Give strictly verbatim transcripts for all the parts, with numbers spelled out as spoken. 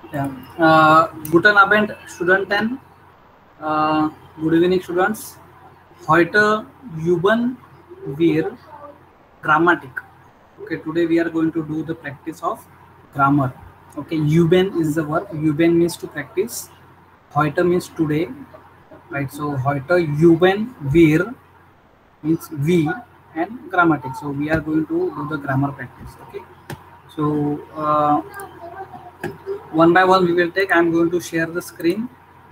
Yeah. Uh, guten Abend, Studenten. Uh, good evening, students. Heute üben wir Grammatik. Okay, today we are going to do the practice of grammar. Okay, üben is the verb. Üben means to practice. Heute means today. Right. So heute üben wir means we, and Grammatik. So we are going to do the grammar practice. Okay. So uh, one by one we will take. I am going to share the screen.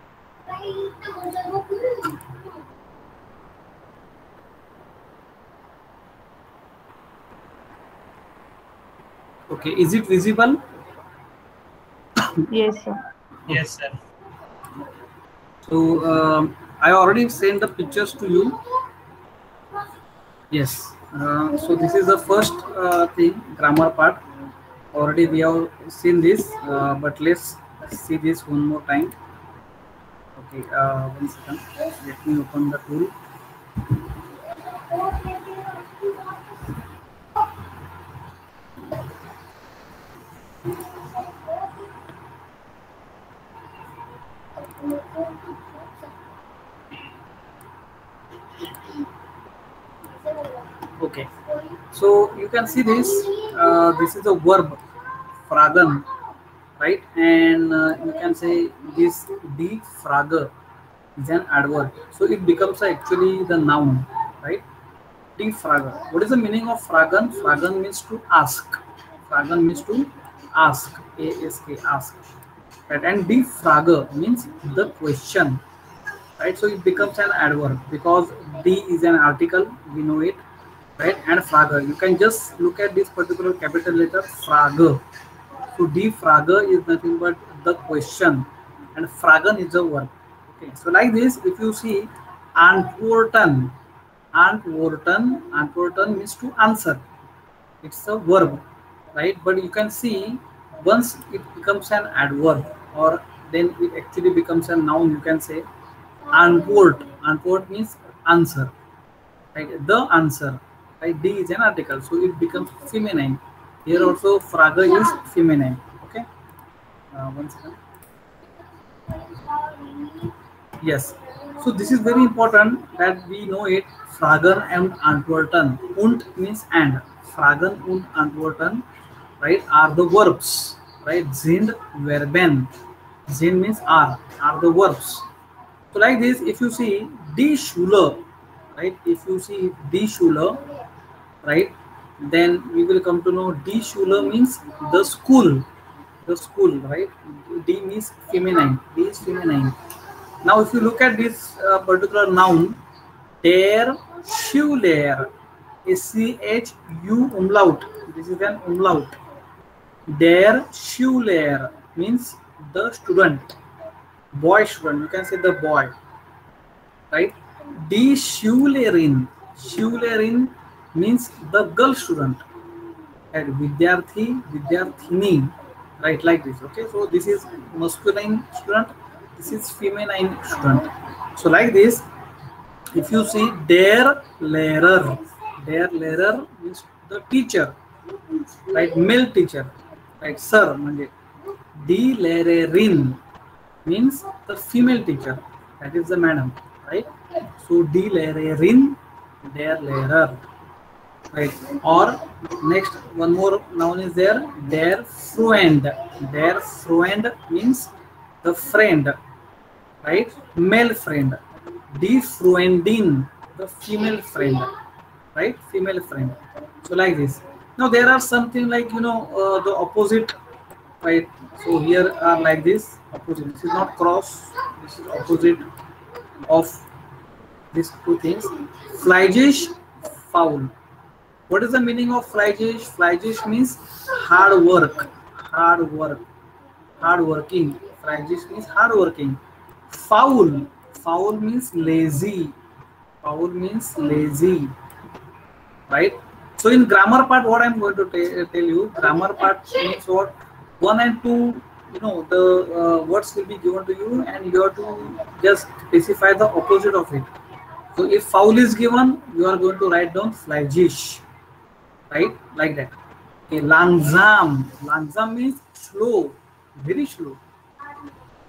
Okay, is it visible? Yes, sir. Yes, sir. So um I already sent the pictures to you. Yes. Uh, so this is the first uh, thing, grammar part. Already we have seen this, uh, but let's see this one more time. Okay, uh, one second. Let me open the tool. Okay, so you can see this. Uh, this is a verb, fragen, right? And uh, you can say this die Frage is an adverb, so it becomes actually the noun, right? Die Frage. What is the meaning of fragen? Fragen means to ask. Fragen means to ask. A S K, ask. Right? And die Frage means the question. Right? So it becomes an adverb because die is an article. We know it. Right? And Frage. You can just look at this particular capital letter Frage. So die Frage is nothing but the question, and fragen is the verb. Okay. So like this, if you see antworten. Antworten, antworten means to answer. It's a verb, right? But you can see once it becomes an adverb, or then it actually becomes a noun, you can say antwort. Antwort means answer, right? The answer, right? D is an article, so it becomes feminine. Here also Frage is feminine. Okay. Uh, one second. Yes. So this is very important that we know it. Fragen and antworten. Und means and. Fragen und antworten, right, are the verbs, right? Sind verben. Sind means are, are the verbs. So like this, if you see die Schule, right? If you see die Schule, right, then we will come to know die Schule means the school. The school, right? D means feminine. D is feminine. Now, if you look at this uh, particular noun, der Schüler, is C H U umlaut. This is an umlaut. Der Schüler means the student, boy student. You can say the boy, right? Die Schülerin, Schülerin means the girl student. And Vidyarthi, Vidyarthini, right? Like this. Okay, so this is masculine student. This is feminine student. So like this, if you see der Lehrer, der Lehrer means the teacher, right? Male teacher, right? Sir, die Lehrerin means the female teacher, that is the madam, right? So die Lehrerin, der Lehrer, right? Or next one more noun is there, der Freund. Der Freund means the friend, right? Male friend. Die Freundin, the female friend, right? Female friend. So like this. Now there are something like, you know, uh, the opposite, right? So here are like this, opposite. This is not cross, this is opposite of these two things. Fleißig, faul. What is the meaning of fleißig? Fleißig means hard work, hard work, hard working. Fleißig means hard working. Faul, foul means lazy. Foul means lazy, right? So in grammar part, what I'm going to tell you, grammar part means what? One and two, you know, the uh, words will be given to you, and you have to just specify the opposite of it. So if foul is given, you are going to write down fleißig, right? Like that. Okay, langsam. Langsam means slow, very slow.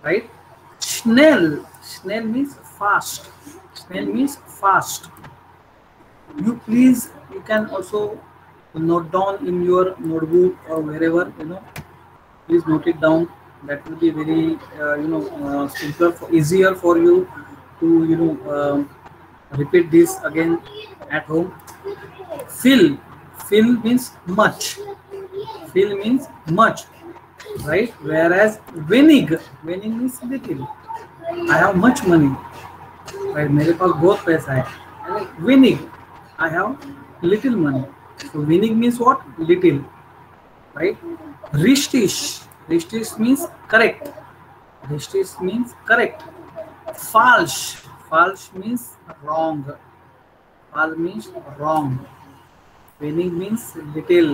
right? Schnell, schnell means fast. Schnell means fast. You please, you can also note down in your notebook or wherever, you know, please note it down. That will be very uh, you know uh, simpler for, easier for you to, you know um, repeat this again at home. Fill, fill means much. Fill means much, right? Whereas winning, winning means little. I have much money, right? मेरे पास बहुत पैसा है. And winning, I have little money. So winning means what? Little, right? Richtig, richtig means correct. Richtig means correct. Falsch, falsch means wrong. Falsch means wrong. Winning means little,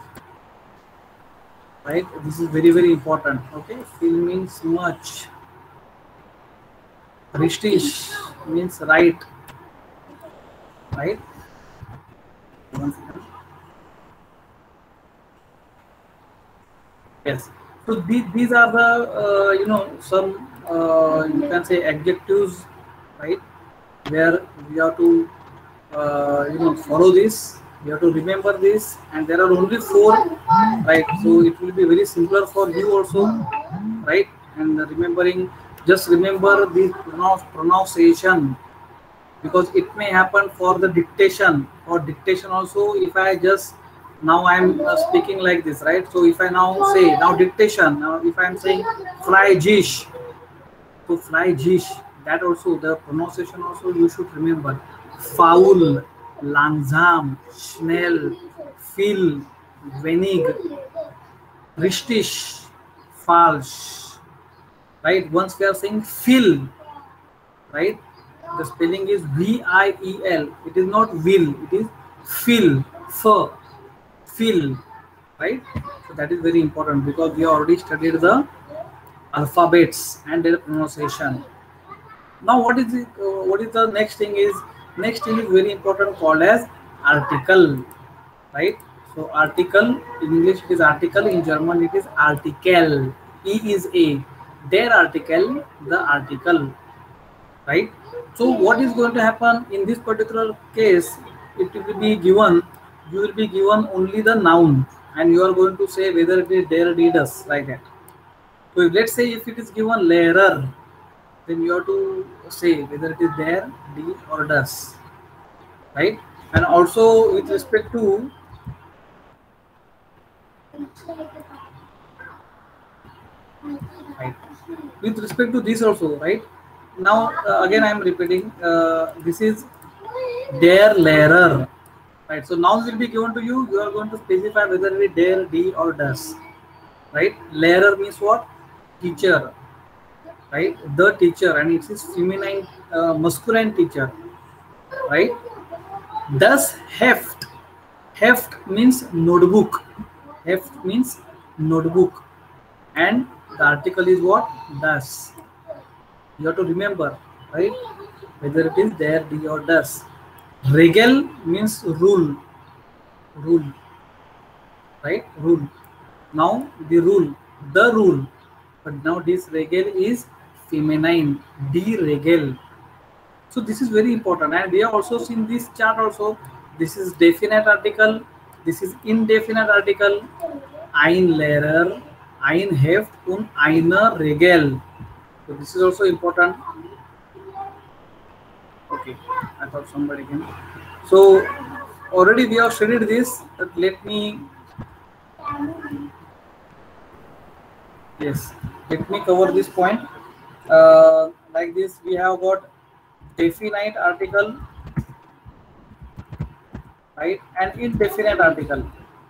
right? This is very very important. Okay, fill means much. Richtig means right, right? One second. Yes. So these, these are the uh, you know some uh, you can say adjectives, right? Where we have to uh, you know follow this. You have to remember this, and there are only four, right? So it will be very simpler for you also, right? And remembering, just remember the pronoun pronunciation, because it may happen for the dictation. For dictation also, if I just now I'm uh, speaking like this, right? So if I now say now dictation, now if I'm saying fly jish, so fly jish, that also the pronunciation also you should remember. Foul, langsam, schnell, viel, wenig, richtig, falsch, right? Once we are saying fill, right? The spelling is V I E L. It is not will, it is fill, f, fill, right? So that is very important because we already studied the alphabets and their pronunciation. Now what is it, uh, what is the next thing is, next thing is very important, called as article, right? So article, in English it is article, in German it is article. E is a, their article, the article, right? So what is going to happen in this particular case? It will be given, you will be given only the noun, and you are going to say whether it is there, did, does, like that. So let's say if it is given later, then you have to say whether it is there, did, or does, right? And also with respect to right, with respect to this also, right? Now uh, again I am repeating, uh, this is their later, right? So nouns will be given to you, you are going to specify whether it is there, did, or does, right? Later means what? Teacher, right? The teacher, and it is feminine, uh, masculine teacher, right? Thus heft, heft means notebook, heft means notebook, and the article is what? Does. You have to remember, right? Whether it is there, did, or does. Regel means rule, rule, right? Rule. Now the rule, the rule, but now this regel is feminine, de regel. So this is very important, and we have also seen this chart also. This is definite article, this is indefinite article. Ein Lehrer, ein Heft und eine Regel. So this is also important. Okay, I thought somebody came. So already we have studied this, but let me yes let me cover this point. Uh, like this, we have got definite article, right, and indefinite article,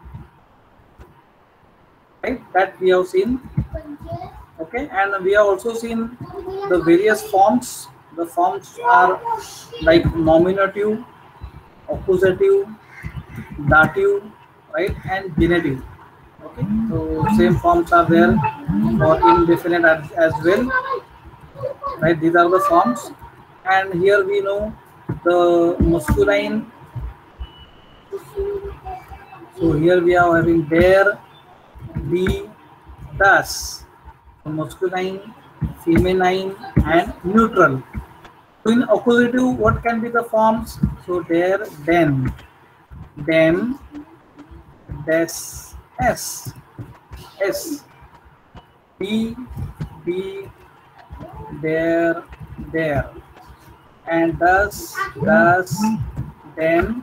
right, that we have seen. Okay, and we have also seen the various forms. The forms are like nominative, accusative, dative, right, and genitive. Okay, so same forms are there for indefinite as, as well, right? These are the forms, and here we know the masculine. So here we are having there, be, does. So masculine feminine, and neutral. So in accusative, what can be the forms? So there, then, them, des, s, s, be, be, there, there, and thus, thus, them,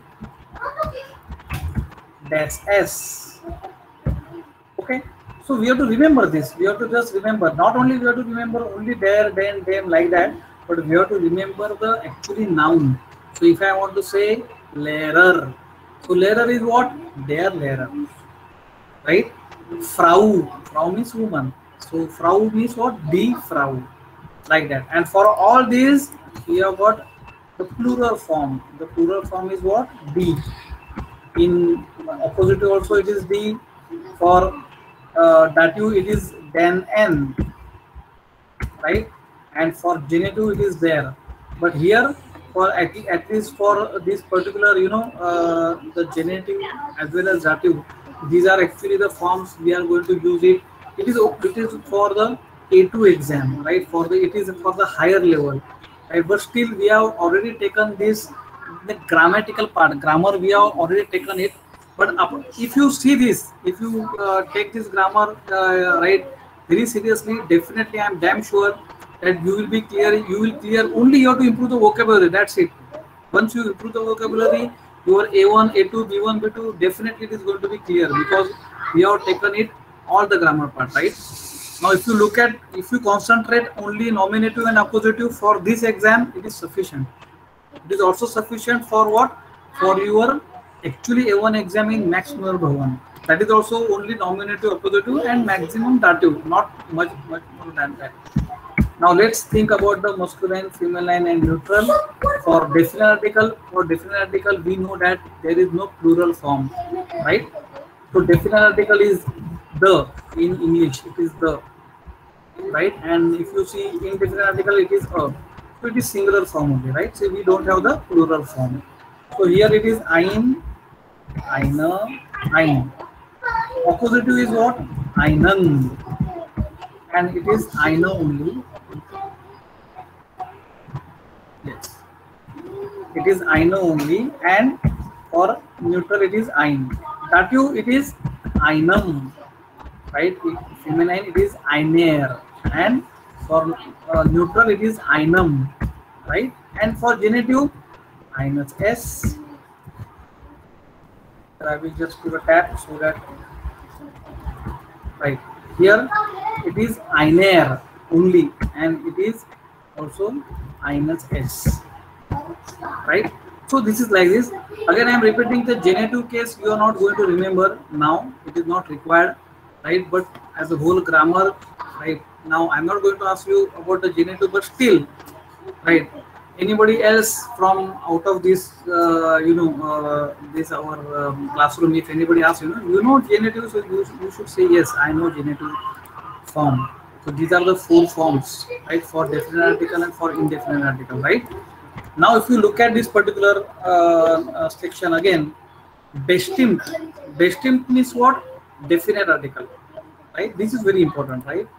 des, s. Okay. So we have to remember this. We have to just remember. Not only we have to remember only there, then, them, like that, but we have to remember the actually noun. So if I want to say lehrer, so lehrer is what? Der Lehrer, right? Frau, Frau means woman. So Frau means what? Die Frau, like that. And for all these, we have got the plural form. The plural form is what? Die. In opposite also it is die. For uh, dative it is then n, right? And for genitive it is there. But here, for at, at least for this particular, you know, uh, the genitive as well as dative, these are actually the forms we are going to use it. It is it is for the A two exam, right? For the it is for the higher level, right? But still we have already taken this the grammatical part. Grammar we have already taken it. But if you see this, if you uh, take this grammar uh, right very seriously, definitely I am damn sure that you will be clear. You will clear only you have to improve the vocabulary. That's it. Once you improve the vocabulary, your A one, A two, B one, B two, definitely it is going to be clear because we have taken it all the grammar part, right? Now, if you look at, if you concentrate only nominative and accusative for this exam, it is sufficient. It is also sufficient for what? For your actually A one exam in Max Muir Bhavan. That is also only nominative, accusative, and maximum dative, not much, much more than that. Now let's think about the masculine, feminine, and neutral. For definite article, for definite article, we know that there is no plural form, right? So definite article is the in English, it is the, right? And if you see indefinite article, it is a. So it is singular form only, right? So we don't have the plural form. So here it is ein, eine, ein. Accusative is what? Einen, and it is eine only. Yes, it is eine only, and for neutral it is ein. Dative it is einem, right? Feminine it is einer, and for uh, neutral it is einem, right? And for genitive, eines s. I will just give a tap so that, right here it is einer only, and it is also eines s, right? So this is like this. Again, I am repeating the genitive case. You are not going to remember now. It is not required, right? But as a whole grammar, right? Now I am not going to ask you about the genitive, but still, right? Anybody else from out of this, uh, you know, uh, this our um, classroom? If anybody asks, you know, you know genitive, so you, you should say yes. I know genitive form. So these are the four forms, right? For definite article and for indefinite article, right? Now, if you look at this particular uh, uh, section again, bestimmt. Bestimmt means what? Definite article, right? This is very important, right?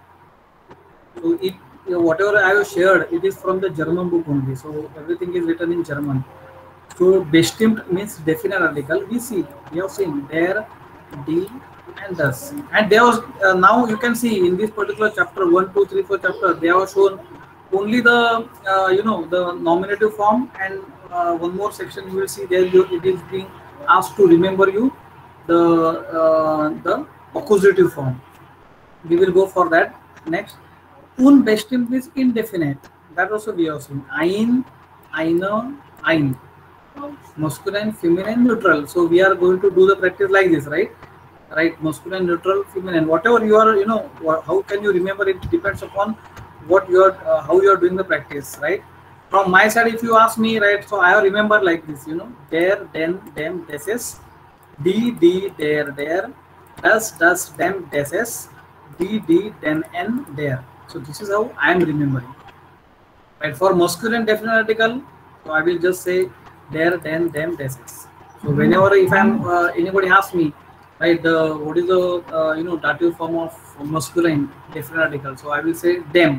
So it, you know, whatever I have shared, it is from the German book only. So everything is written in German. So bestimmt means definite article. We see, we have seen there, die, and thus. And there was uh, now you can see in this particular chapter one, two, three, four chapter, they have shown only the uh, you know the nominative form, and uh, one more section you will see there it is being asked to remember you the uh, the accusative form. We will go for that next. Unbestimmt is indefinite. That also we have seen. Ein, eine, ein. Masculine, feminine, neutral. So we are going to do the practice like this, right? Right, masculine, neutral, feminine. Whatever you are, you know, how can you remember? It depends upon what you are, uh, how you are doing the practice, right? From my side, if you ask me, right, so I remember like this, you know, der, den, dem, deses, die, die, der, der, das, das, dem, deses, die, die, den, en, der. So this is how I am remembering. Right, for masculine definite article, so I will just say der, den, dem, deses. So whenever if I am uh, anybody asks me, right, the what is the uh, you know dative form of masculine definite article, so I will say them.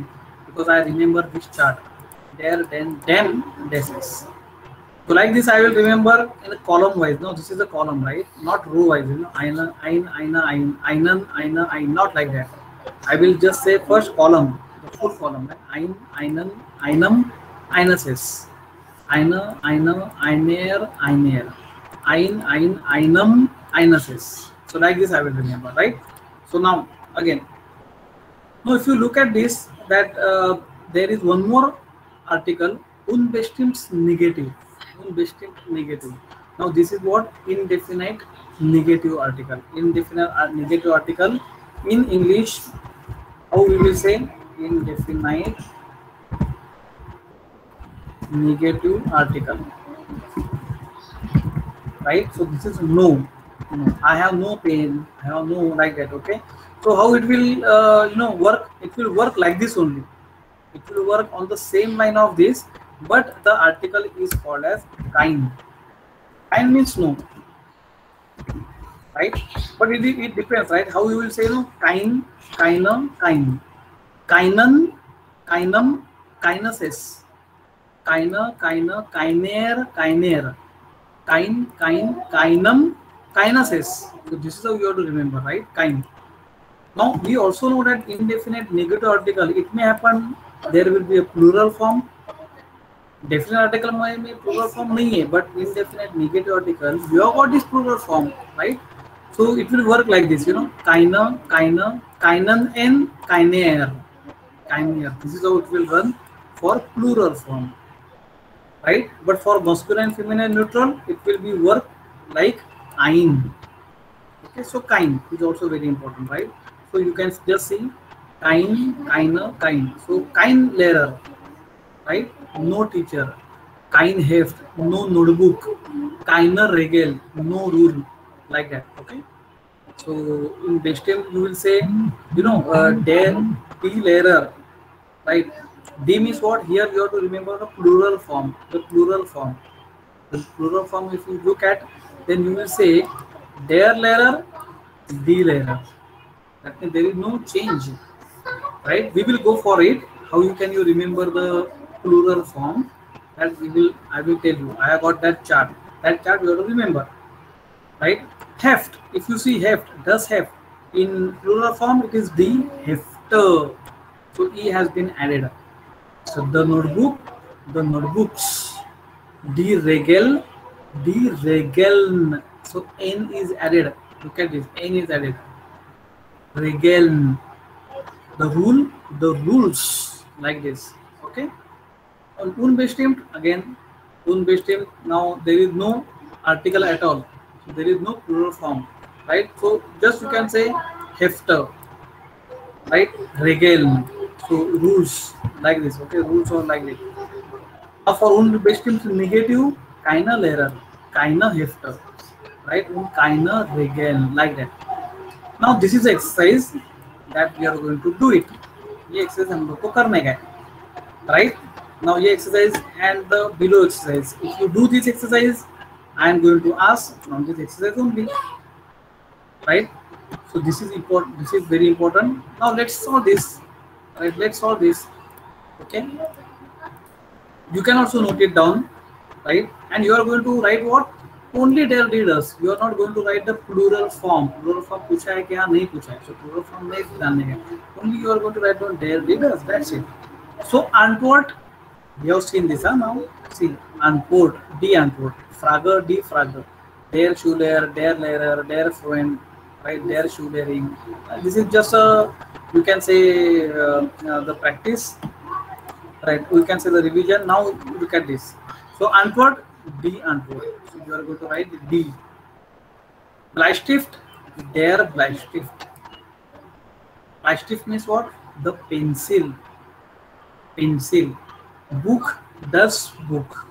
because I remember this chart. There, then, then, this is. So like this, I will remember in a column wise. No, this is a column, right? Not row wise. You know, Aina, Ain, Aina, Ain, Ainan, Aina, Ain. Not like that. I will just say first column, the full column. Right? Ain, Ainan, Ainam, Ainasis. Aina, Aina, Ainer, Ainer. Ain, Ain, Ainam, Ainasis. So like this, I will remember, right? So now again, now if you look at this, that uh, there is one more article, unbestimmt negative. Unbestimmt negative. Now this is what? Indefinite negative article. Indefinite uh, negative article in English, how we will say? Indefinite negative article, right? So this is no. No, I have no pain, I have no, like that. Okay, so how it will uh, you know work? It will work like this only. It will work on the same line of this, but the article is called as kind. Kind means no, right? But it, it depends, right? How you will say no? Kind, kindam, kind, kainan, kainam, kindnesses, kaina, kaina, kainer, kainer, kind, kind, kainam, kindnesses. So this is how you have to remember, right? Kind. Now we also know that indefinite negative article, it may happen there will be a plural form. Definite article में plural form नहीं है, but indefinite negative article you have got this plural form, right? So it will work like this, you know, kaina, kaina, kainan, and kainer, kainer. This is how it will run for plural form, right? But for masculine, feminine, neutral, it will be work like ein. Okay, so kind is also very important, right? So you can just see kind, kaina, kind. So kind learer, right? No teacher. Kind heft, no notebook. Keiner Regel, no rule, like that. Okay. So in bestimmt you will say, you know, uh, der, die Lehrer, right? D means what? Here you have to remember the plural form. The plural form. The plural form, if you look at, then you will say der Lehrer, die Lehrer. That means there is no change, right? We will go for it. How you can you remember the plural form? That we will. I will tell you. I have got that chart. That chart you have to remember, right? Heft. If you see heft, does heft in plural form? It is the hefter. So e has been added. So the notebook, the notebooks. Die Regel, die Regeln. So n is added. Look at this. N is added. Regeln, the rule, the rules, like this. Okay. On unbestimmt, again, unbestimmt. Now there is no article at all. So there is no plural form, right? So just you can say hefter, right? Regeln. So rules, like this. Okay, rules are like this. Now for unbestimmt negative, keine Lehrer, keine hefter, right? Und keine Regeln, like that. Now this is exercise that we are going to do it. ये exercise हम लोग को करने का है, right? Now ये exercise and the below exercise. If you do this exercise, I am going to ask from this exercise only, right? So this is important. This is very important. Now let's solve this. Right? Let's solve this. Okay. You can also note it down, right? And you are going to write what? Only their readers. You are not going to write the plural form. Plural form पूछा है क्या नहीं पूछा है. So plural form नहीं जानने का. Only you are going to write down their readers. That's it. So Antwort, we have seen this. Huh, now see Antwort, die Antwort, Frage, die Frage, der Schüler, der Lehrer, der Freund, right? Der Schülerin. Uh, this is just a, you can say uh, uh, the practice, right? We can say the revision. Now look at this. So Antwort, die Antwort. So you are going to write D. Bleistift, der Bleistift. Bleistift means what? The pencil. Pencil. Book, das Book.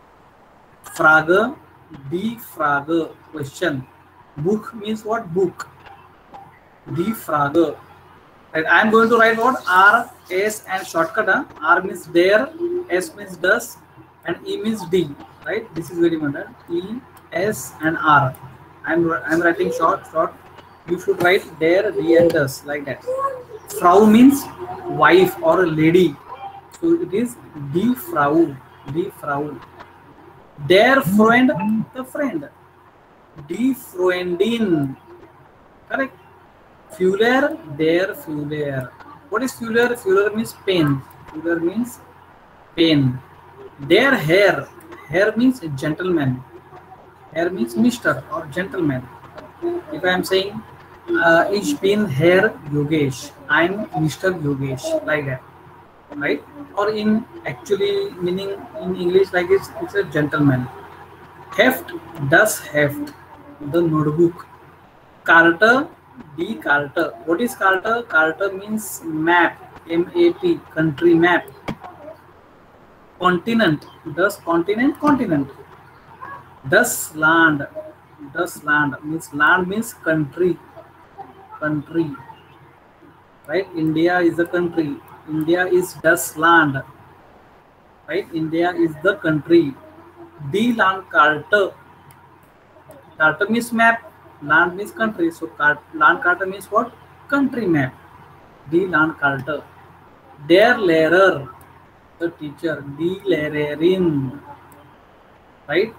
Frage, die Frage. Question. Book means what? Book. Die Frage. Right. I am going to write what? R, S, and shortcut. Huh? R means der, S means das, and E means D. Right? This is very important. E, S, and R. I'm I'm writing short, short. You should write der, D, and das, like that. Frau means wife or a lady. So it is die Frau, die Frau. Der Freund, the friend. Die Freundin, correct. Fuller, der Fuller. What is Fuller? Fuller means pen. Fuller means pen. Der Herr, Herr means gentleman. Herr means Mister or gentleman. If I am saying, uh, ich bin Herr Yogesh, I am Mister Yogesh, like that, right? Or in actually meaning in English like it's, it's a gentleman. Heft, das Heft, the notebook. Karte, die Karte. What is Karte? Karte means map, M A P, country map. Continent, das Continent, continent. Das Land, das Land means land means country, country, right? India is a country. India is das Land, right? India is the country. Die Landkarte, Karte means map, land means country. So Landkarte means what? Country map. Die Landkarte. Der Lehrer, the teacher. Die Lehrerin, right?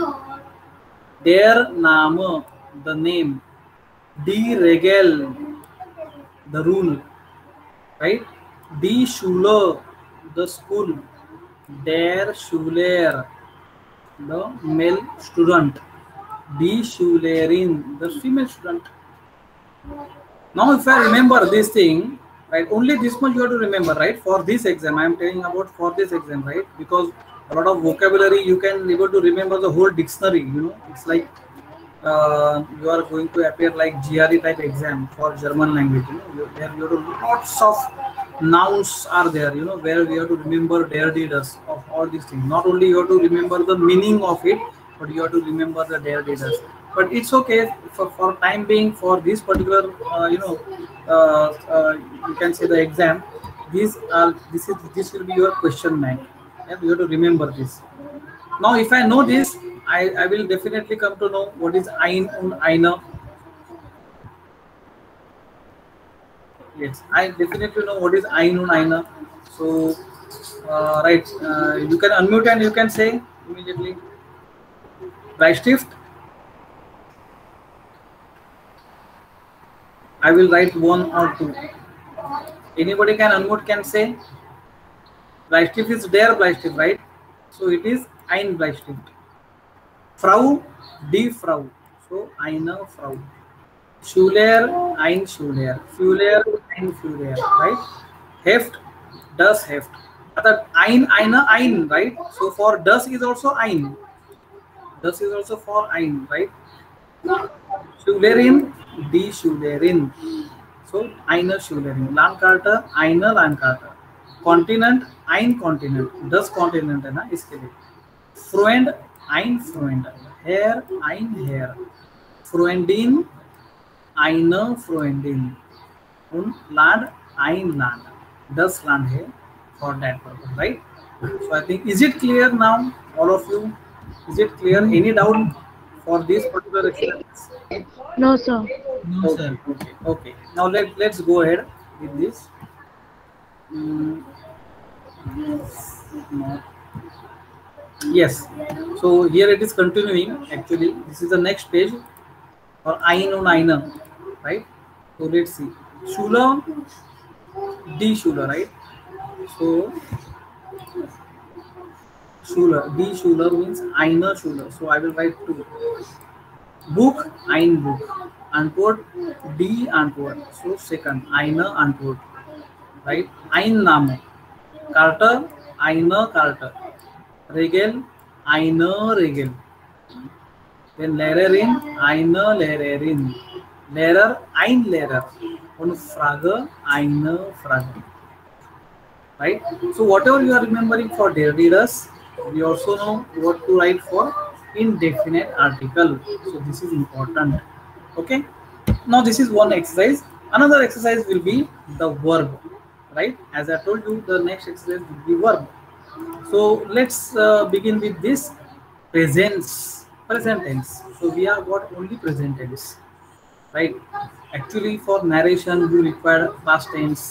Der Name, the name. Die Regel, the rule, right? Die Schule, the school. Der Schuler, the male student. Die Schulerin, the female student. Now if I remember this thing, right, only this much you have to remember, right? For this exam, I am telling about for this exam, right? Because a lot of vocabulary you can able to remember the whole dictionary, you know. It's like uh, you are going to appear like G R E type exam for German language, you know. There you have lots of nouns are there, you know, where you have to remember der, die, das of all these things. Not only you have to remember the meaning of it, but you have to remember the der, die, das. But it's okay for, for time being for this particular, uh, you know, uh, uh, you can say the exam. These are this is this will be your question bank. Yeah, you have to remember this. Now, if I know this, I, I will definitely come to know what is ein und eine. Yes, I definitely know what is ein und eine. So, uh, right, uh, you can unmute and you can say immediately. Bleistift. I will write one or two. Anybody can unmute, can say. Bleistift is der Bleistift, right? So it is ein Bleistift. Frau, die Frau. So eine Frau. Schuler, ein Schuler. Fuller, ein Fuller, right? Heft, das Heft. That ein, eine, ein, right? So for das is also ein. Das is also for ein, right? Schulerin, die Schulerin. So eine Schulerin. Landkarte, eine Landkarte. Continent, ein Continent. Das Continent है ना इसके लिए. Freund, ein Freund. Herr, ein Herr. Freundin, eine Freundin. Und Land, ein Land. Das Land है for that purpose, right? So I think, is it clear now, all of you? Is it clear? Any doubt for this particular exercise? No, sir. No, sir. Okay. Okay. Now let let's go ahead with this. Mm. No. Yes. So here it is continuing. Actually, this is the next page. Or ein und eine, right? So let's see. Schüler, die Schüler, right? So Schüler, die Schüler means eine Schüler. So I will write two. Buch, ein Buch. Antwort, die Antwort. So second, eine Antwort. Right? Ein Name. Karte, eine Karte. Regel, eine Regel. Then Lehrerin, eine Lehrerin. Lehrer, ein Lehrer. Und Frage, eine Frage. Right? So whatever you are remembering for der, die, das, we also know what to write for indefinite article. So this is important. Okay. Now this is one exercise. Another exercise will be the verb. Right? As I told you, the next exercise will be verb. So let's uh, begin with this presence, present tense. So we have got only present tense, right? Actually, for narration, you require past tense,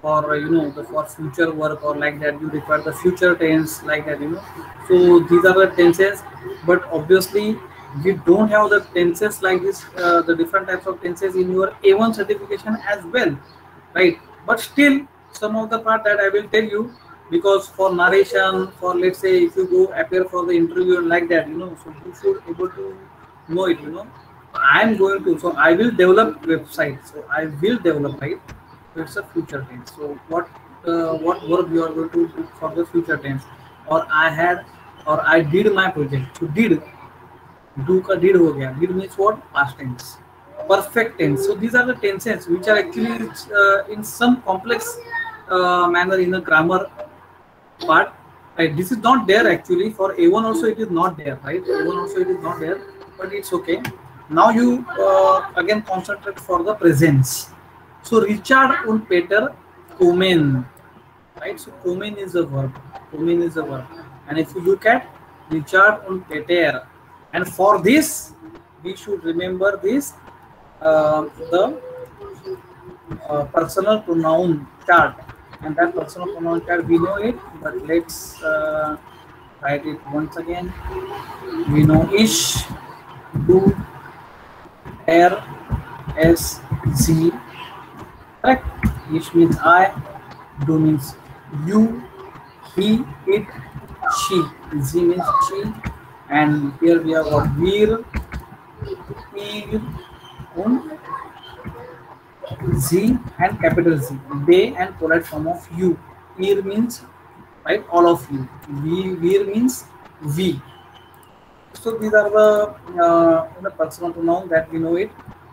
or you know the for future work or like that, you require the future tense like that, you know. So these are the tenses, but obviously we don't have the tenses like this, uh, the different types of tenses in your A one certification as well, right? But still some of the part that I will tell you, because for narration, for let's say if you go appear for the interview and like that, you know, so you should able to know it, you know. I'm going to, so I will develop website, so I will develop, right? So it's a future tense. So what uh, what verb you are going to do for the future tense? Or I had, or I did my project. So did, do का did हो गया. Did means what? Past tense. Perfect tense. So these are the tenses which are actually uh, in some complex uh, manner in the grammar part. Right. This is not there actually for A one also. It is not there, right? A one also it is not there, but it's okay. Now you uh, again concentrate for the presence. So Richard und Peter kommen, right? So kommen is a verb. Kommen is a verb. And if you look at Richard und Peter, and for this we should remember this uh, the uh, personal pronoun chart, and that personal pronoun chart we know it, but let's uh, write it once again. We know ish, do, er, s, z. Correct? Ish means I, do means you, he, it, she, z means she, and here we have got wir, ihr, und Z and capital Z, they and polite form of you. Ir means, right, all of you. We, wir means we. So these are the uh, the personal pronoun that we know it.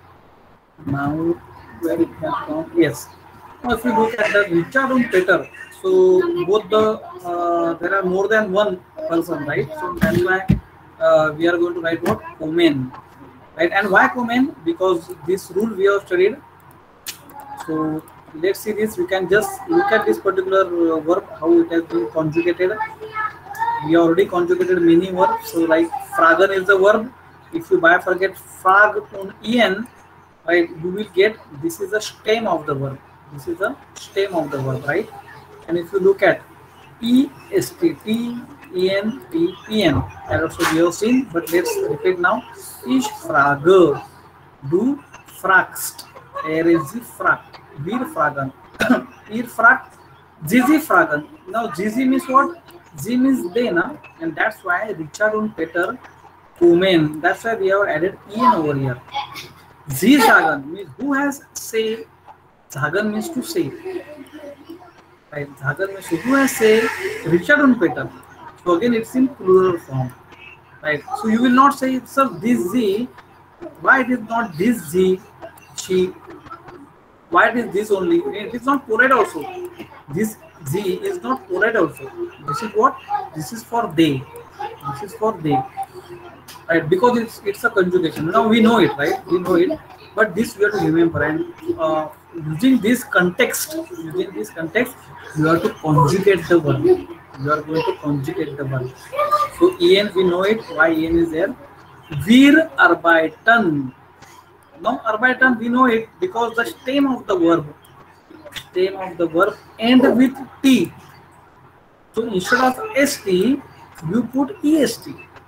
Now where it has come? Yes. Now if you look at the Richard and Peter, so both the uh, there are more than one person, right? So that's why uh, we are going to write what? Kommen, right? And why kommen? Because this rule we have studied. So let's see this. We can just look at this particular uh, verb, how it has been conjugated. We already conjugated many verbs. So like fragen is the verb. If you bifurcate frag on en, right, you will get this is the stem of the verb. This is the stem of the verb, right? And if you look at est, t, en, t, en, that also we have seen. But let's repeat now. Ich frage, du fragst, er ist fragt. Wir fragen, ihr fragt, Sie fragen. Now, Sie means what? Z means they, na? And that's why Richard and Peter kommen. That's why we have added en over here. Sie sagen means who has say. Sagen means to say. Right? Sagen means who has say. Richard and Peter. So again, it's in plural form. Right? So you will not say itself this Z. Why it is not this Z? She. Why it is this only? It is not polite also. This Z is not polite also. This is what? This is for they. This is for they. Right? Because it's it's a conjugation. Now we know it, right? We know it. But this we have to remember, and uh, using this context, using this context, you have to conjugate the verb. You are going to conjugate the verb. So en we know it. Why en is there? Wir arbeiten. Now arbeiten we know it because the stem of the verb, stem of the verb end with t. So instead of st, you put est.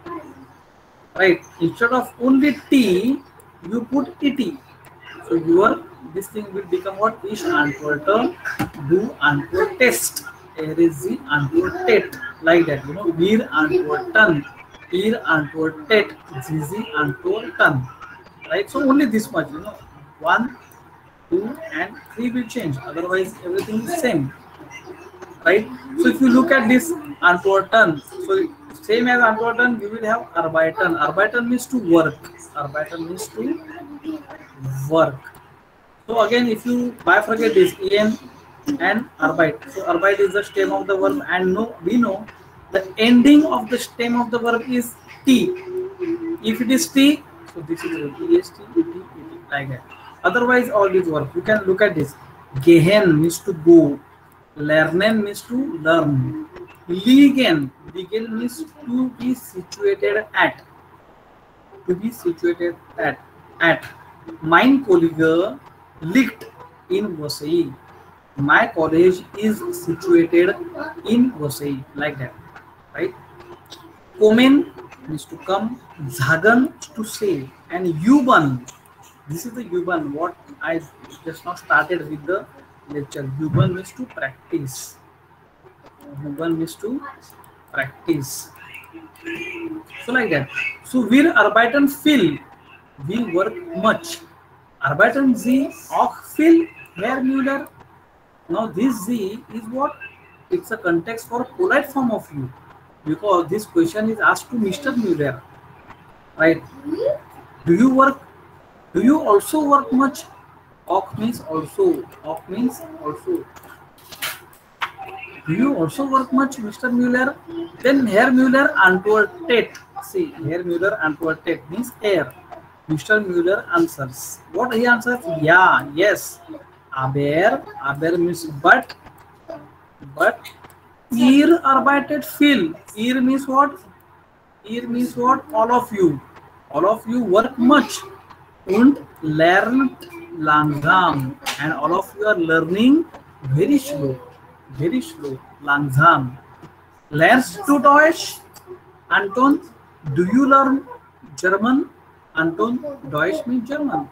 Right? Instead of only t, you put et. So your this thing will become what? Ich antworte, du antwortest, er ist sie antwortet, like that. You know, wir antworten, ihr antwortet, sie sie antworten. Right, so only this much, you know, one, two, and three will change. Otherwise, everything is same. Right. So if you look at this antworten, so same as antworten, you will have arbeiten. Arbeiten means to work. Arbeiten means to work. So again, if you bifurcate this en and arbeit, so arbeit is the stem of the verb, and no, we know the ending of the stem of the verb is t. If it is t, so this is est, et, et, like that. Otherwise, all these verbs. You can look at this. Gehen means to go. Lernen means to learn. Liegen, liegen means to be situated at. To be situated at. At. Mein Kollege liegt in Wasserei. My college is situated in Vasai, like that, right? Komen means to come, Zagan to say, and Yuban. This is the Yuban. What I just now started with the lecture. Yuban means to practice. Yuban means to practice. So like that. So wir arbeiten viel. We work much. Arbeiten Sie auch viel, Herr Müller? Now this Z is what? It's a context for polite form of you, because this question is asked to Mister Müller, right? Do you work? Do you also work much? Auch means also. Auch means also. Do you also work much, Mister Müller? Then Herr Müller antwortet. See, Herr Müller antwortet means er. Mister Müller answers. What he answers? Yeah, yes. Aber, aber means but, but ihr arbeitet viel. Ihr means what? Ihr means what? All of you. All of you work much. Und lernt langsam. And all of you are learning very slow. Very slow. Langsam. Lernst du Deutsch? Anton, do you learn German? Anton, Deutsch means German.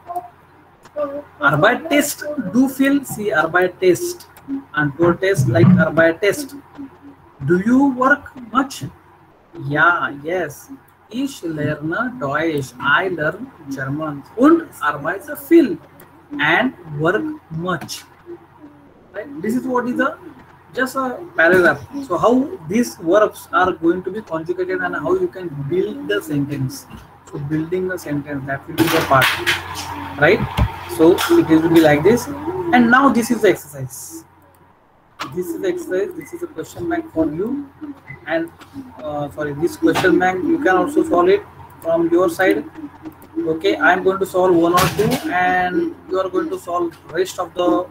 Arbeit test, do feel, see Arbeit test. Antwort test like Arbeit test. Do you work much? Yeah, yes. Ich lerne Deutsch. I learn German. Und arbeite viel. And work much. Right? This is what is a just a paragraph. So how these verbs are going to be conjugated and how you can build the sentence. So building the sentence, that will be the part, right? So it will be like this. And now this is the exercise. This is the exercise. This is a question bank for you. And uh, sorry, this question bank you can also solve it from your side. Okay, I am going to solve one or two, and you are going to solve rest of the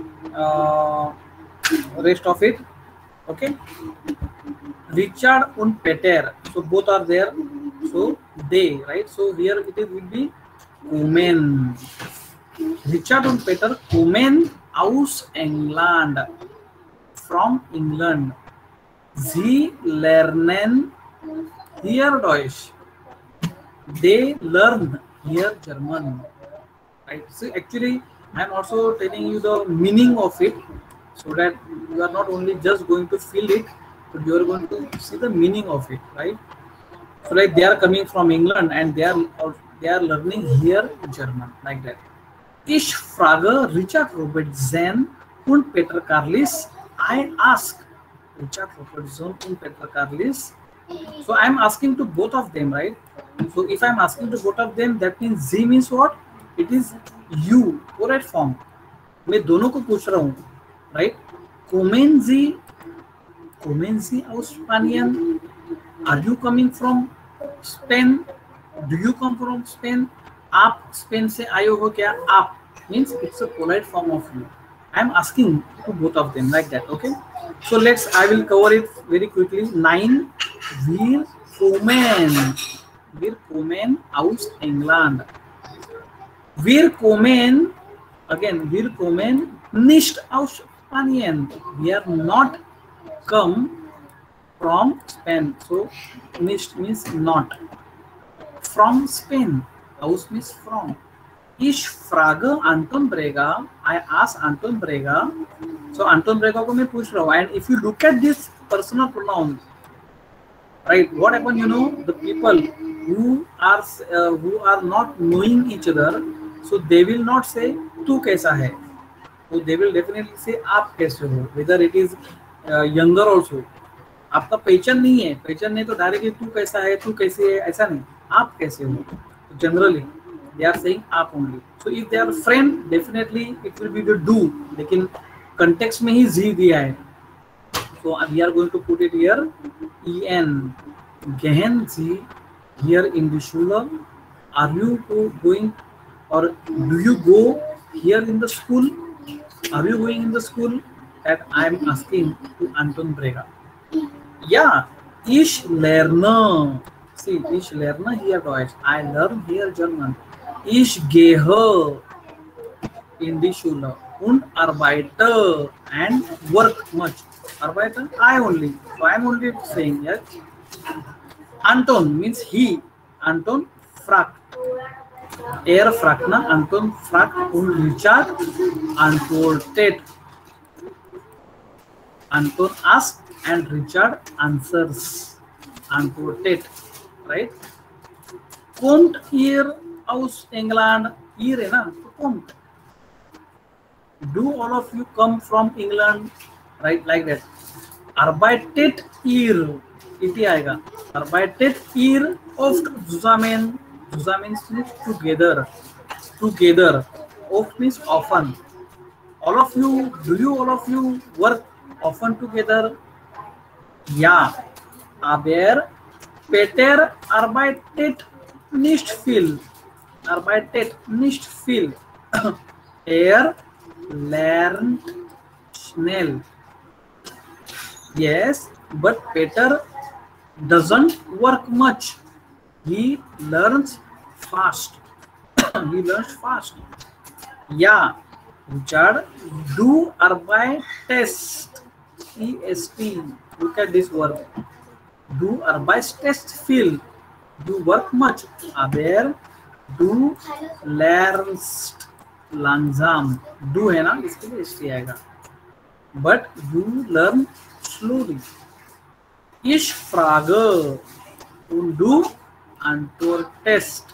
uh, rest of it. Okay. Richard and Peter. So both are there. So they, right? So here it will be Komen. Richard and Peter kommen aus England. From England. Sie lernen hier Deutsch. They learn here German. Right? So actually, I am also telling you the meaning of it, so that you are not only just going to feel it, but you are going to see the meaning of it, right? So like they are coming from England and they are they are learning here German, like that. Ich frage Richard Robertson und Peter Carlis. I ask Richard Robertson and Peter Carlis. So I am asking to both of them, right? So if I am asking to both of them, that means Z means what? It is you, correct form. मैं दोनों को पूछ रहा हूँ, right? Kommen Sie, kommen Sie aus Spanien? Are you coming from Spain? Do you come from Spain? आप Spain से आए हो क्या? आप means it's a polite form of you. I am asking to both of them like that. Okay. So let's. I will cover it very quickly. Nine. Wir kommen. Wir kommen aus England. Wir kommen. Again. Wir kommen nicht aus Spanien. We are not come from Spain. So nicht means not. From Spain. Aus means from. Ich frage Anton Brega. I ask Anton Brega. So Anton Brega को मैं पूछ रहा हूँ. And if you look at this personal pronoun, right? What happened? You know, the people who are uh, who are not knowing each other, so they will not say तू कैसा है. So they will definitely say आप कैसे हो. Whether it is uh, younger also. आपका पहचान नहीं है. पहचान नहीं तो डायरेक्टली तू कैसा है, तू कैसे है, ऐसा नहीं. आप कैसे हो. Generally. They are saying आप only. So if they are friend, definitely it will be the do. लेकिन context में ही Z दिया है. So we are going to put it here. En. Gehen Sie here in the Schule? Are you going or do you go here in the school? Are you going in the school? That I am asking to Anton Brega. Yeah. Ich lerne. See, ich lerne hier Deutsch. I learn here German. Ich gehe in die Schule. und arbeite and work much. Arbeite, I only. So I am only saying yes. Anton means he. Anton fragt. Er fragt na. Anton fragt und Richard antwortet. Anton asks and Richard answers. Antwortet. Right? Kommt ihr aus England? Ihr है ना, तो kommt. Do all of you come from England? Right, like that. Arbeitet ihr? इति आएगा. Arbeitet ihr oft zusammen? Zusammen means together. Together. Oft means often. All of you, do you all of you work often together? Ja. Aber Peter arbeitet nicht viel. Arbeitet nicht viel. Er lernt schnell. Yes, but Peter doesn't work much. He learns fast. He learns fast. Yeah, Richard, du arbeitest. E S T. Look at this word. Du arbeitest viel. Du work much. Aber du lernst langsam. Du है ना, इसके लिए S T आएगा. But you learn slowly. Ich frage und du antwortest.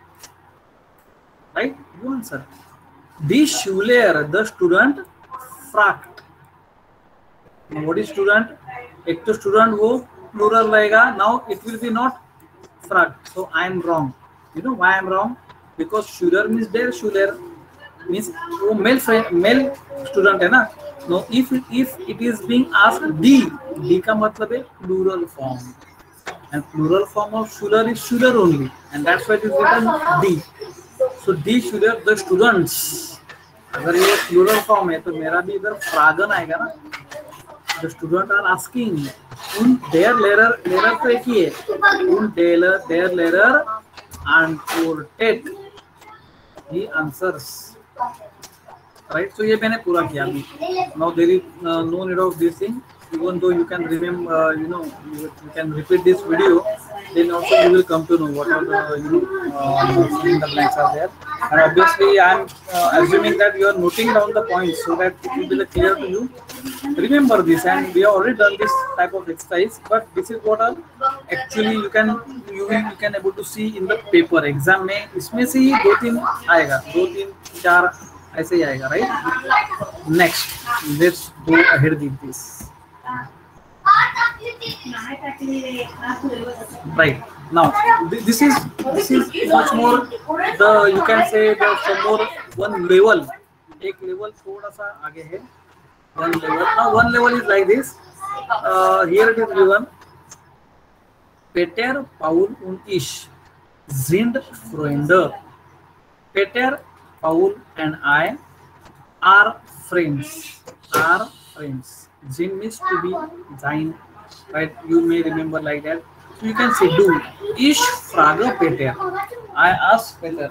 Right? You answer. Die Schüler, the student, fragt. Now what is student? एक तो student वो plural रहेगा. Now it will be not fragt. So I am wrong. You know why I am wrong? Because Schüler means their Schüler means वो male male student है ना. No, if if it is being asked D, D का मतलब है plural form, and plural form of Schüler is Schüler only, and that's why it is written D. So D Schüler, the students. अगर ये plural form है तो मेरा भी इधर fragen आएगा ना. The students are asking. Und their Lehrer, Lehrer तो एक ही है. Und their their Lehrer antwortet. He answers. Right, so ये मैंने पूरा किया अभी. Now there is uh, no need of this thing. Even though you can remember, uh, you know, you, you can repeat this video, then also you will come to know what are the, you know, uh, filling the blanks are there. And obviously, I am uh, assuming that you are noting down the points so that it will be clear to you. Remember this, and we have already done this type of exercise. But this is what are actually you can you will you can able to see in the paper exam में. इसमें से ही दो तीन आएगा, दो तीन चार ऐसे ही आएगा, right? Next, let's go ahead with this. Right now, this is this is much more the you can say the some more one level. एक level थोड़ा सा आगे है. One level. Now one level is like this. Uh, here it is given. Peter, Paul und ich sind Freunde. Peter, Paul and I are friends. Are friends. Sind means to be sein, right? You may remember like that. So you can say do. Ich frage Peter. I ask Peter.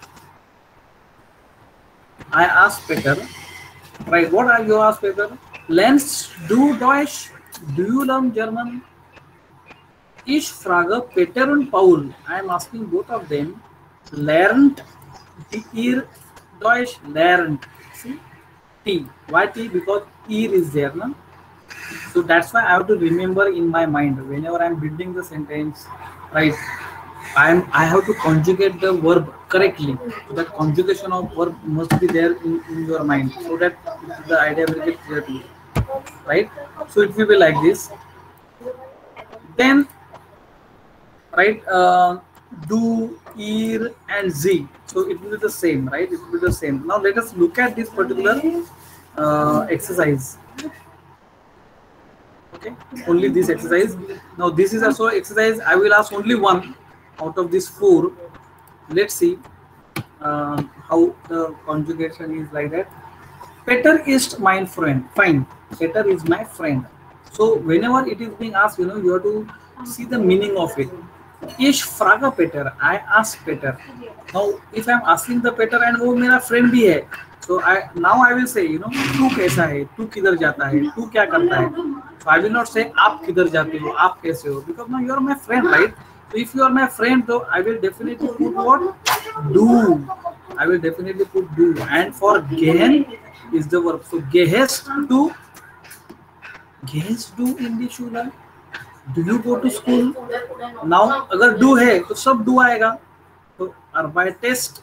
I ask Peter. Right? What are you ask Peter? Lernst du Deutsch? Do you learn German? Ich frage Peter und Paul. I am asking both of them. Lernt ihr Deutsch? Lernt. See? T. Why T? Because ear is there, no? So that's why I have to remember in my mind whenever I am building the sentence, right? I am I have to conjugate the verb correctly. So that conjugation of verb must be there in, in your mind, so that the idea will get clear to you, right? So it will be like this. Then, right? Uh, do, ear, and z. So it will be the same, right? It will be the same. Now let us look at this particular uh, exercise. Okay, only this exercise. Now this is also exercise. I will ask only one out of these four. Let's see uh, how the conjugation is like that. Peter is my friend. Fine. Peter is my friend. So whenever it is being asked, you know, you have to see the meaning of it. Ich frage Peter. I ask Peter. Now, if I am asking the Peter and वो मेरा friend भी है, So I now I will say, you know, तू कैसा है, तू किधर जाता है, तू क्या करता है. So I will not say आप किधर जाते हो, आप कैसे हो, because now you are my friend, right? So if you are my friend, though, I will definitely put what? Do. I will definitely put do. And for gehen is the verb. So gehest du. Gehest du in the shula. Do you go to school? Now अगर do है तो सब do आएगा. तो arbeitest.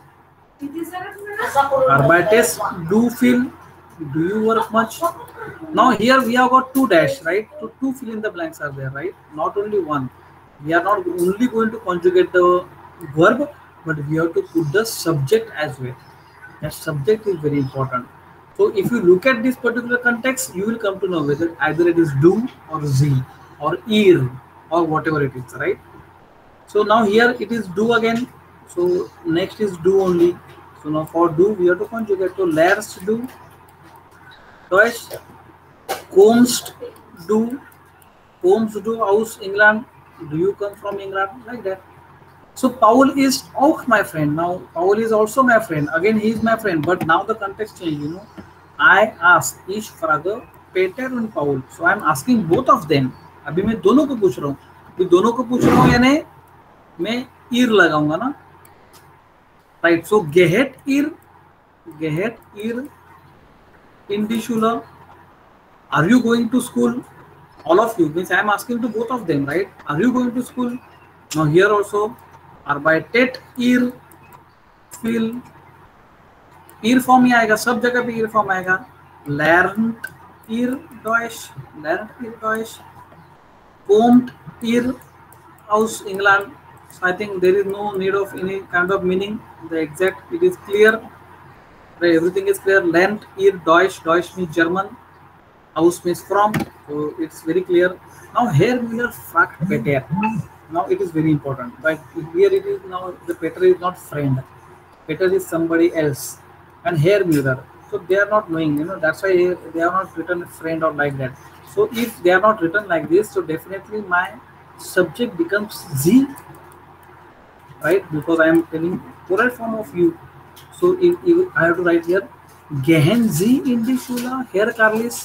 Arbeitest du viel. Do you work much? Now here we have got two dash, right? So two fill in the blanks are there, right? Not only one. We are not only going to conjugate the verb, but we have to put the subject as well. That subject is very important. So if you look at this particular context, you will come to know whether either it is do or z or ear or whatever it is, right? So now here it is do again. So next is do only. So now for do we have to conjugate. So lärst du, Deutsch, kommst du, kommst du aus England, do you come from England, like that. So Paul is auch my friend. Now Paul is also my friend. Again he is my friend, but now the context change, you know. I ask, ich frage Peter und Paul. So I am asking both of them. अभी मैं दोनों को पूछ रहा हूँ. तो दोनों को पूछ रहा हूँ यानी मैं ear लगाऊंगा ना. Right. So gehet ear, gehet ear in die Schule. Are you going to school? All of you, means I am asking to both of them, right? Are you going to school? Now here also, arbeitet ihr viel. Ihr form ही आएगा, सब जगह पे ihr form आएगा. Lernt ihr Deutsch? Lernt ihr Deutsch? Kommt ihr aus England? So I think there is no need of any kind of meaning. The exact, it is clear. Right, everything is clear. Lernt ihr Deutsch? Deutsch means German. Aus means from. So it's very clear. Now here we are fragt Peter. Now it is very important. But here it is now the Peter is not friend. Peter is somebody else. And here Müller. So they are not knowing, you know, that's why they are not written friend or like that. So if they are not written like this, so definitely my subject becomes Z, right? Because I am telling plural form of you. So if, if I have to write here, gehen Sie in die Schule, Herr Carlis.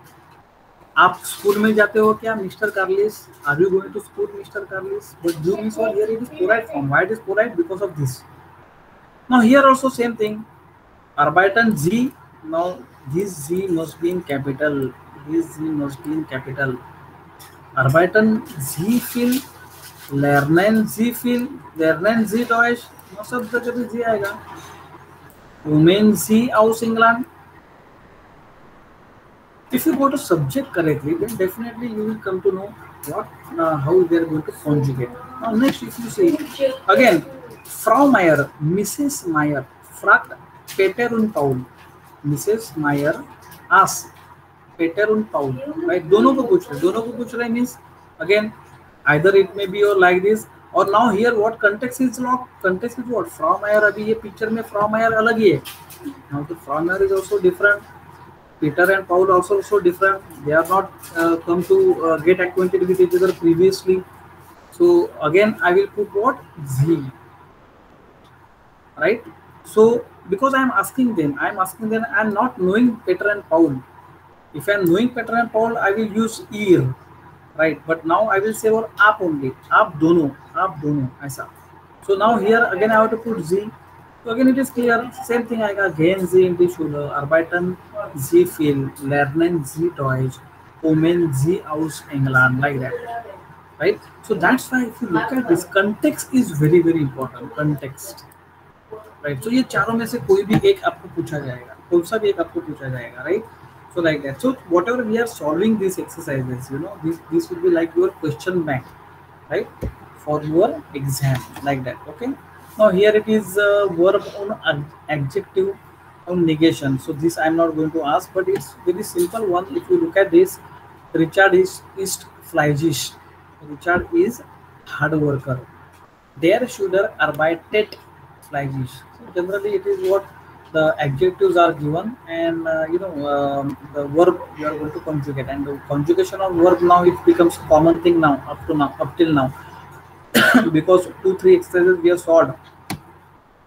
आप school में जाते हो क्या, mister Carlis? Are you going to school, mister Carlis? But you means all here it is polite form. Why it is polite? Because of this. Now here also same thing. Arbeiten Sie. Now this Z must be in capital. This Z must be in capital. Arbeiten Sie viel. Lernen Sie viel. Lernen Sie Deutsch. No, सब जगह पे Z आएगा. Kommen Sie aus England. If you go to subject correctly, then definitely you will come to know what uh, how they are going to conjugate. Now next, if you say again, Frau Meyer, Missus Meyer, fragt Peter und Paul. Missus Meyer asked Peter und Paul. Right? दोनों को पूछ रहे, दोनों को पूछ रहे means again either it may be or like this, or now here what context is locked. Context is what? Frau Meyer. अभी ये picture में Frau Meyer अलग ही है. Now the Frau Meyer is also different. Peter and Paul also so different. They are not uh, come to uh, get acquainted with each other previously. So again I will put what? Z. Right? So because I am asking them, I am asking them, I am not knowing Peter and Paul. If I am knowing Peter and Paul, I will use ear, right? But now I will say or आप only, आप दोनों, आप दोनों ऐसा. So now here again I have to put Z. So again it is clear. Same thing आएगा. Gehen Sie in die Schule, arbeiten Sie viel, lernen Sie Deutsch, kommen Sie aus England, like that, right? So that's why if you look at this, context is very very important. Context. Right. So ये चारों में से कोई भी एक आपको पूछा जाएगा, कौन सा भी एक आपको पूछा जाएगा, right? So like that. So whatever we are solving these exercises, you know, this this will be like your question bank, right? For your exam, like that. Okay. Now here it is uh, verb on adjective on negation. So this I am not going to ask, but it's very simple one. If you look at this, Richard is ist fleißig. Richard is hard worker. Der Schüler arbeitet fleißig. So generally it is what the adjectives are given, and uh, you know um, the verb you are going to conjugate, and the conjugation of verb now it becomes common thing now up to now up till now because two three exercises we have solved.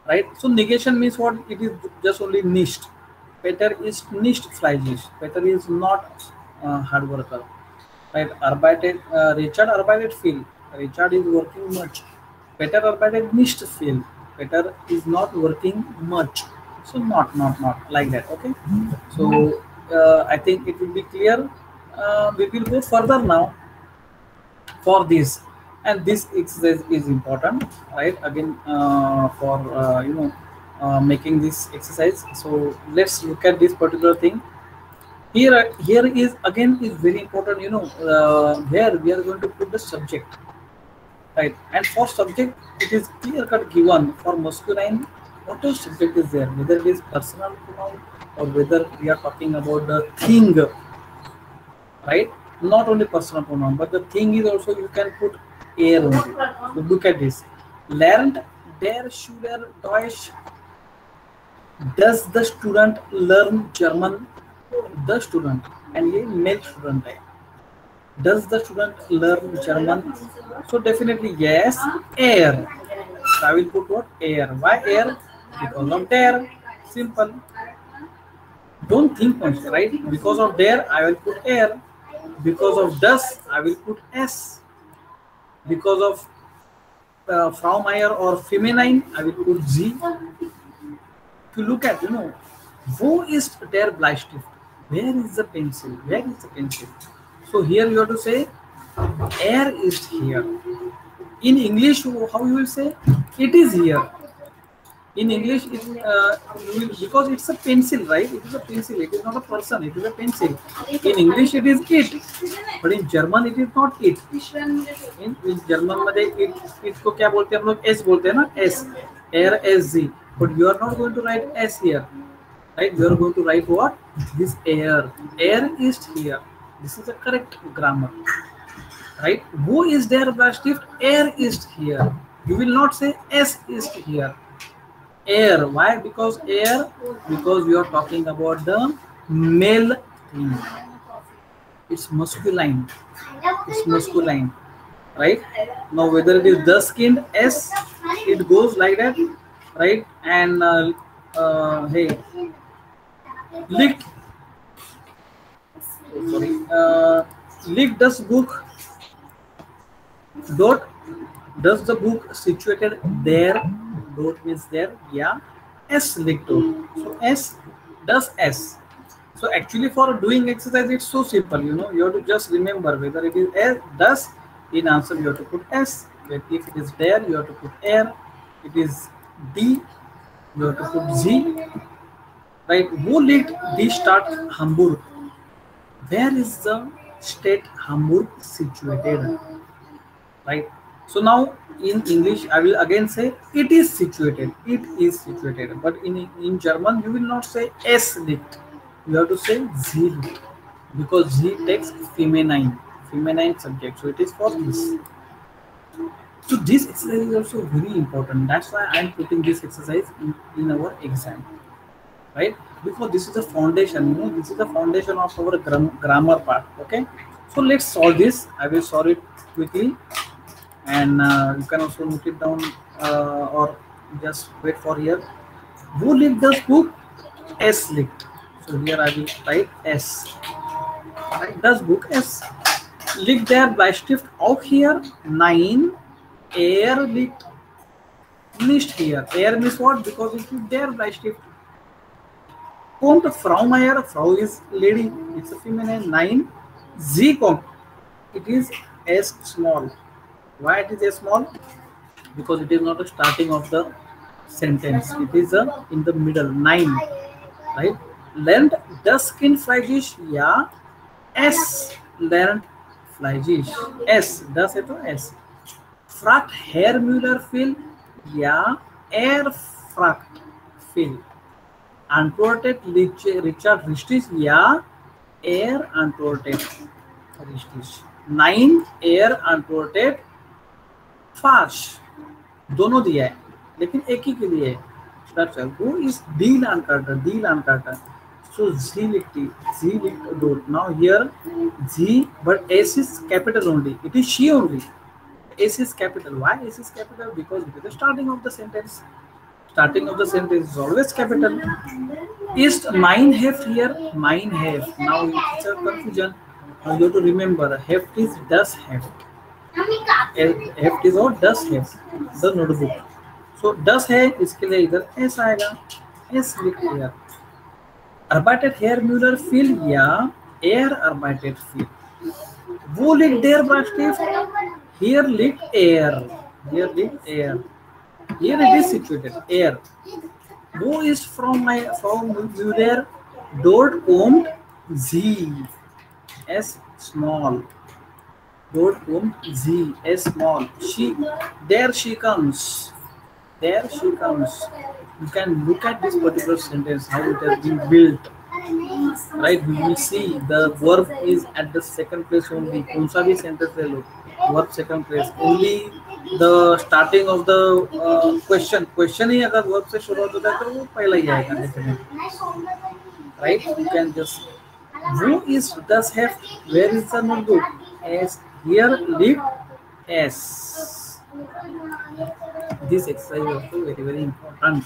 right? So negation means what? It is just only nicht. Peter is nicht fleißig. Peter is not uh, hard worker, right? Arbeitet, uh, Richard arbeitet viel. Richard is working much. Peter arbeitet nicht viel. Peter is not working much. So not, not, not like that. Okay. So uh, I think it will be clear. Uh, we will go further now for this, and this exercise is important, right? Again, uh, for uh, you know uh, making this exercise. So let's look at this particular thing. Here, here is again is very important. You know, uh, where we are going to put the subject, right? And for subject, it is clear cut given for masculine. What is subject is there? Whether it is personal pronoun or whether we are talking about the thing, right? Not only personal pronoun, but the thing is also you can put er only. So look at this. Lernt der Schüler Deutsch? Does the student learn German? The student, and ये male student है. Does the student learn German? So definitely yes. Er. So I will put what? Er. Why er? Because of there. Simple. Don't think much, right? Because of there, I will put er. Because of does, I will put s. Because of uh, Frau Meyer or feminine, I will put z. If you look at, you know, wo ist der Bleistift? Where is the pencil? Where is the pencil? So here you have to say, er is here. In English, how you will say? It is here. In English, it, uh, you will, because it's a pencil, right? It is a pencil. It is not a person. It is a pencil. In English, it is it. But in German, it is not it. In, in German, it it को क्या बोलते हैं हम लोग? S बोलते हैं ना? S. R S Z. But you are not going to write S here, right? You are going to write what? This air. Air is here. This is the correct grammar, right? Who is there Bleistift? Air is here. You will not say S is here. Air. Why? Because air. Because we are talking about the male thing. It's masculine. It's masculine, right? Now whether it is the skinned S, it goes like that, right? And uh, uh, hey, liegt. Sorry. Uh, liegt das Buch dort? Does the book situated there? Dort means there. Yeah. S liegt dort. So S does S. So actually for doing exercise, it's so simple. You know, you have to just remember whether it is S does. In answer, you have to put S. But if it is there, you have to put air. It is D. You have to put Z. Right? Wo liegt die Stadt Hamburg? Where is the state Hamburg situated? Right? So now in English, I will again say it is situated. It is situated. But in, in German, you will not say S liegt. You have to say Z liegt. Because Z takes feminine. Feminine subject. So it is for this. So this exercise is also very important. That's why I am putting this exercise in, in our exam. Right? Because this is the foundation. You know, this is the foundation of our gram grammar part. Okay. So let's solve this. I will solve it quickly. And uh, you can also note it down uh, or just wait for here. Who liegt das Buch? S liegt. So here I will write S. Right? Das Buch S. Liegt der Bleistift auch hier? Nein. Er liegt nicht hier. Er means what? Because it is der Bleistift. Kommt Frau Meyer. Frau is lady. It's a feminine. Nein. Sie kommt. It is S small. Why it is a small? Because it is not the starting of the sentence. It is a in the middle. Nine, right? Lernt das Kind Fleischig? Ja. S lernt Fleischig. S. Das ist S. Fragt Herr Müller viel? Ja. Er fragt viel. Antwortet Richard richtig? Ja. Er antwortet richtig. Nein. Er antwortet फाश दोनों दिया है लेकिन एक ही के लिए है वो इस डी लान कार्टर डी लान कार्टर सो जी लिखती जी लिख dot now here G but S is capital only it is she only S is capital why S is capital because it is the starting of the sentence Starting of the sentence is always capital. Ist mein Heft here? Mein Heft. Now it's a confusion. Now you have to remember Heft is das Heft. Heft is what? Das Heft. The notebook. So das है इसके लिए इधर S आएगा. S लिख दिया. Arbeitet Herr Müller viel? Ja, er arbeitet viel. Wo liegt der Bleistift? Hier liegt er. Here liegt er. Here it is situated. Er. Wo ist Frau Frau Müller? Dort kommt sie. S small. Dort kommt sie. S small. She. There she comes. There she comes. You can look at this particular sentence, how it has been built. Right? We will see the verb is at the second place only. कौन सा भी sentence ले लो, verb second place. Only the starting of the uh, question. Question ही अगर verb से शुरू होता है तो वो पहला ही आएगा definitely. Right? You can just. Who is das Heft? Where is the notebook? S. Here liegt S. This exercise is also very very important.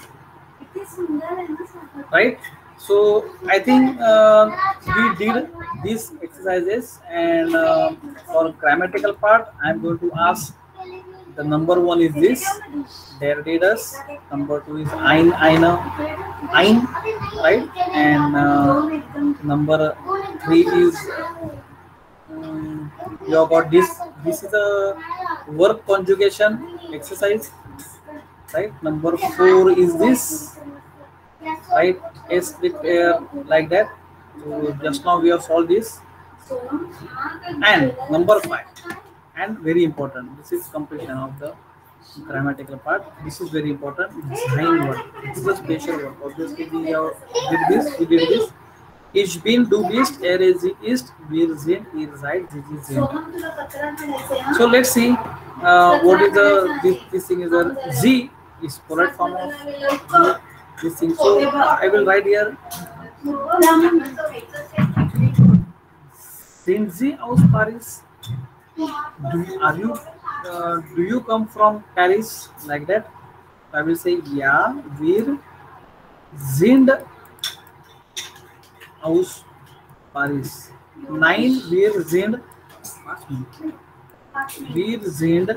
Right? So I think uh, we did these exercises, and uh, for grammatical part I am going to ask. The number one is this, der, der, das. Number two is ein, eine, ein, right? And uh, number three is um, you have got this. This is a verb conjugation exercise, right? Number four is this, right? S uh, like that. So just now we have solved this. And number five. And very important, this is completion of the grammatical part. This is very important. Sein word. This is a special word. Obviously, we have did this. We did this. Ich bin, du bist, er ist, sie ist, wir sind, ihr seid, sie sind. So let's see. Uh, what is the this, this thing is a Z is polite form of this thing. So uh, I will write here. Sind Sie aus Paris? Do, are you uh, do you come from Paris? Like that I will say, ja, wir sind aus Paris. Nein, wir sind wir sind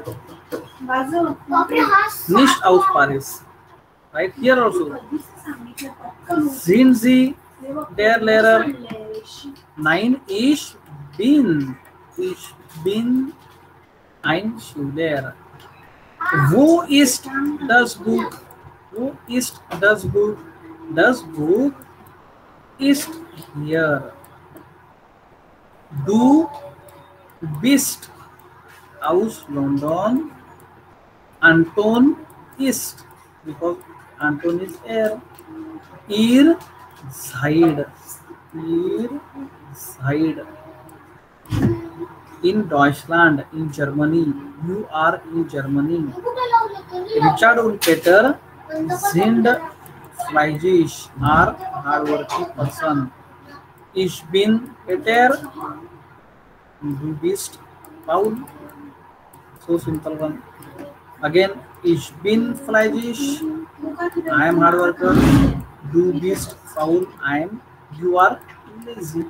nicht aus Paris. Right here also. Sind Sie der Lehrer? Nein, ich bin ich bin ein Schüler. Wo ist das Buch? Wo ist das Buch? Das Buch ist hier. Du bist aus London. Anton ist, because Anton is er. Ihr seid. Ihr seid. In Deutschland, in Germany, you are in Germany. Richard und Peter sind fleißig, are hardworking person. Ich bin Peter, du bist Paul. So simple one. Again, ich bin fleißig, I am hard worker. Du bist Paul, I am, you are lazy.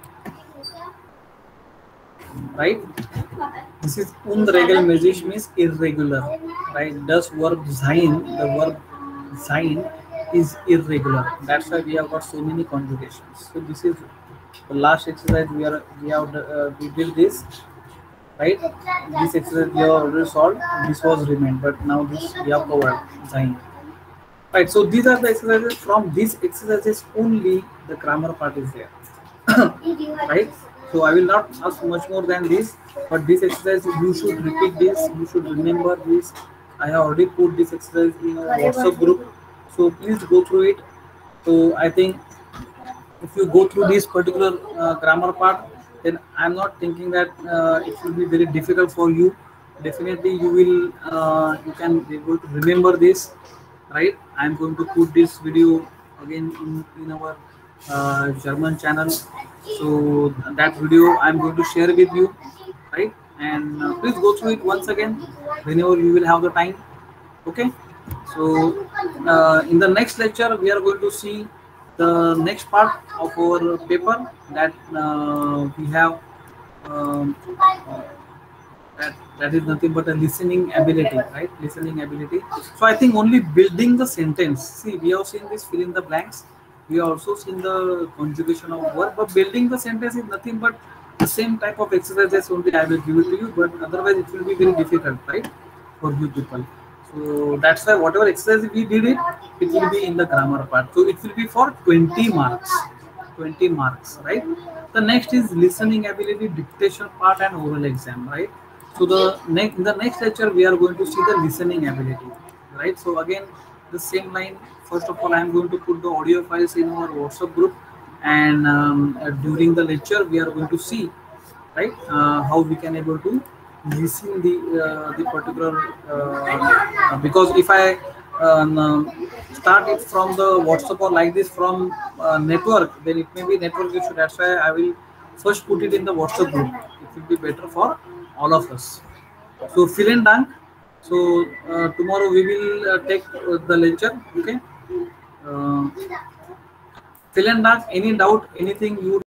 Right? This is unregelmäßig means irregular. Right? Das verb sein, the verb sein is irregular. That's why we have got so many conjugations. So this is the last exercise we are we have uh, we did this. Right? This exercise we have already solved. This was remained, but now this we have covered sein. Right? So these are the exercises. From these exercises only the grammar part is there. Right? So I will not ask much more than this, but this exercise you should repeat this, you should remember this. I have already put this exercise in our WhatsApp group, so please go through it. So I think if you go through this particular uh, grammar part, then I'm not thinking that uh, it will be very difficult for you. Definitely you will, uh, you can be able to remember this, right? I'm going to put this video again in, in our uh, German channel. So that video I'm going to share with you, right? And uh, please go through it once again whenever you will have the time. Okay. So uh, in the next lecture, we are going to see the next part of our paper that uh, we have um, uh, that, that is nothing but a listening ability, right? Listening ability. So I think only building the sentence. See, we have seen this fill in the blanks. We have also seen the conjugation of verb, but building the sentence is nothing but the same type of exercises only I will give it to you, but otherwise it will be very difficult, right, for you people. So that's why whatever exercise we did it, it will be in the grammar part. So it will be for twenty marks. twenty marks, right? The next is listening ability, dictation part, and oral exam, right? So the next in the next lecture we are going to see the listening ability, right? So again, the same line. First of all, I am going to put the audio files in our WhatsApp group, and um, uh, during the lecture we are going to see, right, uh, how we can able to listen the uh, the particular uh, because if I um, start it from the WhatsApp or like this from uh, network, then it may be network issue. That's why I will first put it in the WhatsApp group. It will be better for all of us. So vielen Dank. So uh, tomorrow we will uh, take uh, the lecture. Okay. Uh, vielen Dank. Any doubt? Anything you